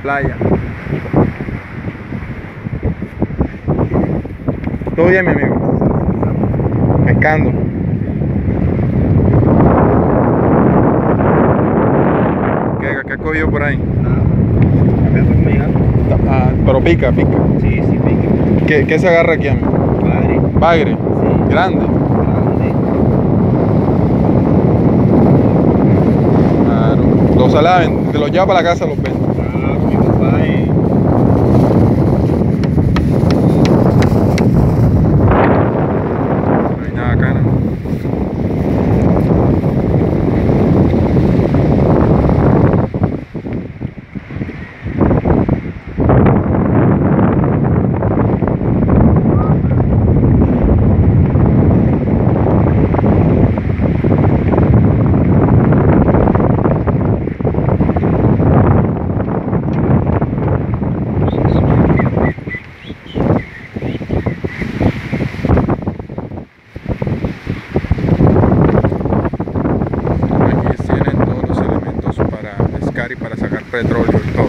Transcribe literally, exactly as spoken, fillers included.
playa. ¿Todo bien, mi amigo? Pescando. ¿Qué, qué has cogido por ahí? Ah, pero pica, pica. Sí, sí, pica. ¿Qué, qué se agarra aquí, amigo? Bagre. Bagre. Sí. Grande. Grande. Claro. Los salaban, te los lleva para la casa, los venden. Ah, mi papá es... No hay nada acá, ¿no? Aquí tienen todos los elementos para pescar y para sacar petróleo.